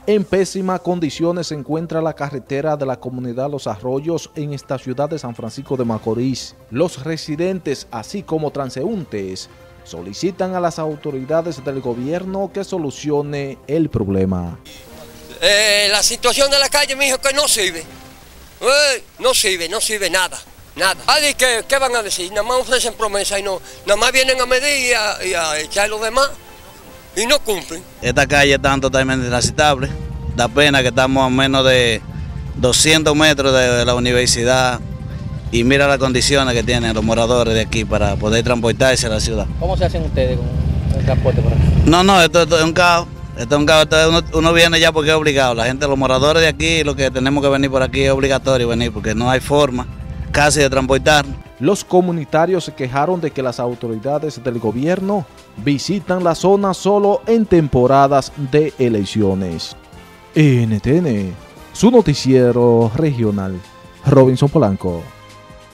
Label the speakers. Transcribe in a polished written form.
Speaker 1: En pésimas condiciones se encuentra la carretera de la comunidad Los Arroyos en esta ciudad de San Francisco de Macorís. Los residentes, así como transeúntes, solicitan a las autoridades del gobierno que solucione el problema.
Speaker 2: La situación de la calle, mijo, que no sirve. No sirve nada. ¿Qué van a decir? Nada más ofrecen promesas y no, nada más vienen a medir y a echar los demás y no cumplen.
Speaker 3: Esta calle está totalmente transitable. Da pena que estamos a menos de 200 metros de la universidad y mira las condiciones que tienen los moradores de aquí para poder transportarse a la ciudad.
Speaker 4: ¿Cómo se hacen ustedes con el transporte por aquí?
Speaker 3: No, esto es un caos. Uno viene ya porque es obligado. La gente, los moradores de aquí, lo que tenemos que venir por aquí es obligatorio venir porque no hay forma casi de transportarnos.
Speaker 1: Los comunitarios se quejaron de que las autoridades del gobierno visitan la zona solo en temporadas de elecciones. NTN, su noticiero regional, Robinson Polanco.